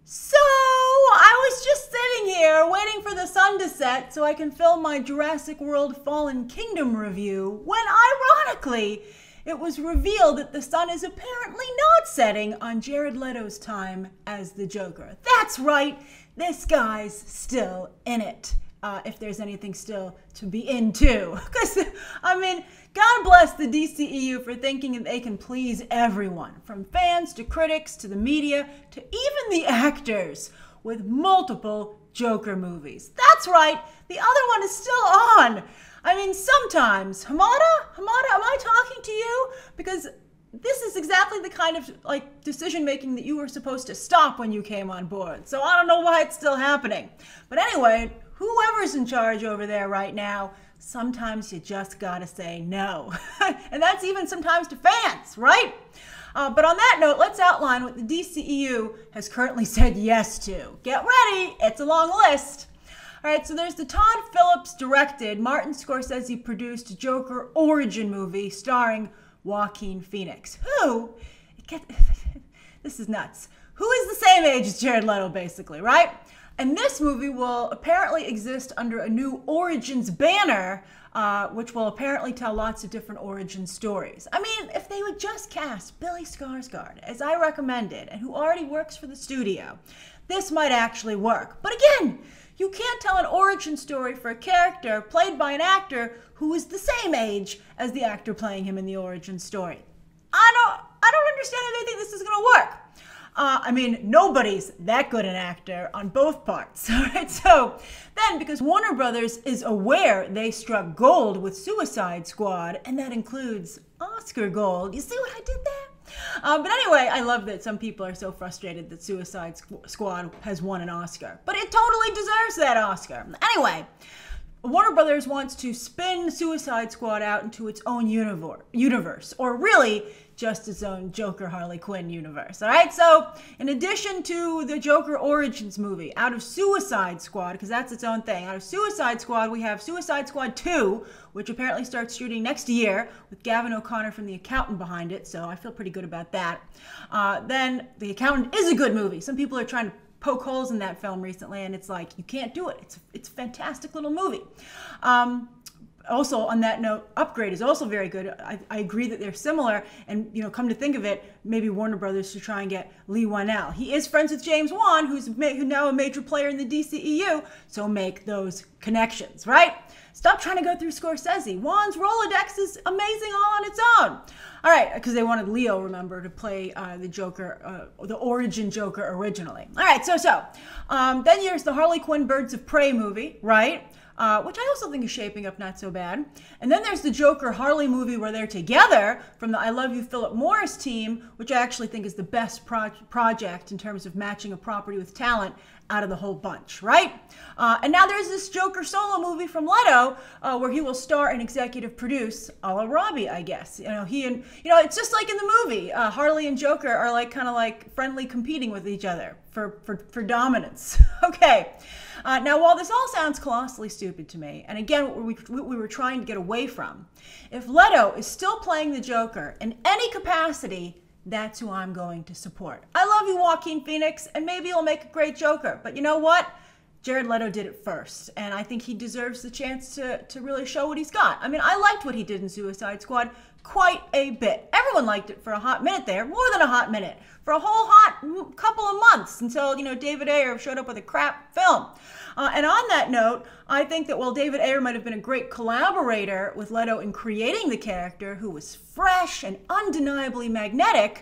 So, I was just sitting here waiting for the sun to set so I can film my Jurassic World Fallen Kingdom review when, ironically, it was revealed that the sun is apparently not setting on Jared Leto's time as the Joker. That's right, this guy's still in it. If there's anything still to be into. Because, I mean, God bless the DCEU for thinking that they can please everyone, from fans to critics to the media to even the actors, with multiple Joker movies. That's right, the other one is still on. I mean, sometimes. Hamada, am I talking to you? Because this is exactly the kind of decision making that you were supposed to stop when you came on board. So I don't know why it's still happening. But anyway, whoever's in charge over there right now, sometimes you just gotta say no. And that's even sometimes to fans, right? But on that note, let's outline what the DCEU has currently said yes to. Get ready, it's a long list. All right, so there's the Todd Phillips directed, Martin Scorsese produced Joker Origin movie starring Joaquin Phoenix, who, this is nuts, who is the same age as Jared Leto, basically, right? And this movie will apparently exist under a new Origins banner, which will apparently tell lots of different origin stories. I mean, if they would just cast Billy Skarsgård, as I recommended, and who already works for the studio, this might actually work. But again, you can't tell an origin story for a character played by an actor who is the same age as the actor playing him in the origin story. I don't understand how they think this is going to work. I mean, nobody's that good an actor on both parts. All right, so then because Warner Brothers is aware they struck gold with Suicide Squad, and that includes Oscar gold. You see what I did there? But anyway, I love that some people are so frustrated that Suicide Squad has won an Oscar, but it totally deserves that Oscar. Anyway, Warner Brothers wants to spin Suicide Squad out into its own universe, or really just its own Joker Harley Quinn universe. All right, so in addition to the Joker Origins movie, out of Suicide Squad, because that's its own thing, out of Suicide Squad, we have Suicide Squad 2, which apparently starts shooting next year with Gavin O'Connor from The Accountant behind it, so I feel pretty good about that. Then The Accountant is a good movie. Some people are trying to poke holes in that film recently, and it's like, you can't do it. It's a fantastic little movie. Also, on that note, Upgrade is also very good. I agree that they're similar, and come to think of it, maybe Warner Brothers should try and get Lee Whannell. He is friends with James Wan, who's now a major player in the DCEU, so make those connections, right? Stop trying to go through Scorsese. Wan's Rolodex is amazing all on its own. All right, because they wanted Leo, remember, to play the Joker, the Origin Joker originally. All right, so then there's the Harley Quinn Birds of Prey movie, right? Which I also think is shaping up not so bad. And then there's the Joker Harley movie where they're together from the I Love You Philip Morris team, which I actually think is the best project in terms of matching a property with talent out of the whole bunch, right? And now there's this Joker solo movie from Leto where he will star and executive produce, a la Robbie, I guess. It's just like in the movie. Harley and Joker are kind of friendly competing with each other for dominance. Okay. Now, while this all sounds colossally stupid to me, and again, what we were trying to get away from, if Leto is still playing the Joker in any capacity, that's who I'm going to support. I love you, Joaquin Phoenix, and maybe he'll make a great Joker, but you know what? Jared Leto did it first, and I think he deserves the chance to really show what he's got. I mean, I liked what he did in Suicide Squad quite a bit. Everyone liked it for a hot minute there, more than a hot minute, for a whole hot couple of months until, David Ayer showed up with a crap film. And on that note, I think that while David Ayer might have been a great collaborator with Leto in creating the character, who was fresh and undeniably magnetic,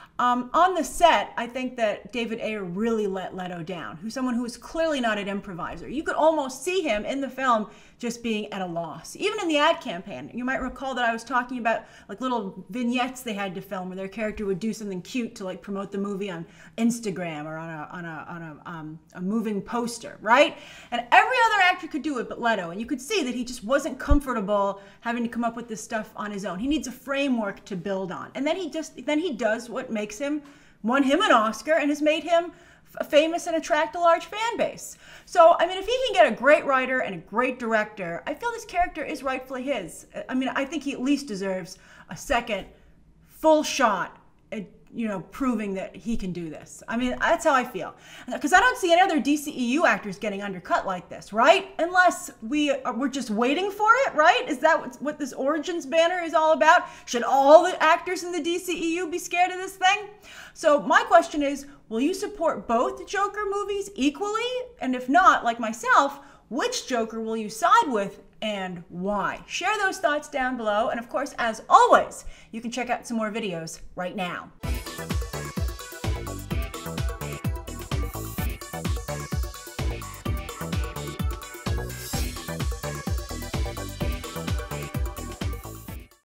on the set, I think that David Ayer really let Leto down, someone who is clearly not an improviser. You could almost see him in the film just being at a loss. Even in the ad campaign, you might recall that I was talking about little vignettes they had to film where their character would do something cute to promote the movie on Instagram or on a moving poster, right? And every other actor could do it but Leto, and you could see that he just wasn't comfortable having to come up with this stuff on his own. He needs a framework to build on, and then he does what makes won him an Oscar and has made him famous and attract a large fan base. So, I mean, if he can get a great writer and a great director, I feel this character is rightfully his. I mean, I think he at least deserves a second full shot proving that he can do this. I mean, that's how I feel. Because I don't see any other DCEU actors getting undercut like this, right? Unless we're just waiting for it, right? Is that what this Origins banner is all about? Should all the actors in the DCEU be scared of this thing? So my question is, will you support both Joker movies equally? And if not, like myself, which Joker will you side with and why? Share those thoughts down below. And of course, as always, you can check out some more videos right now.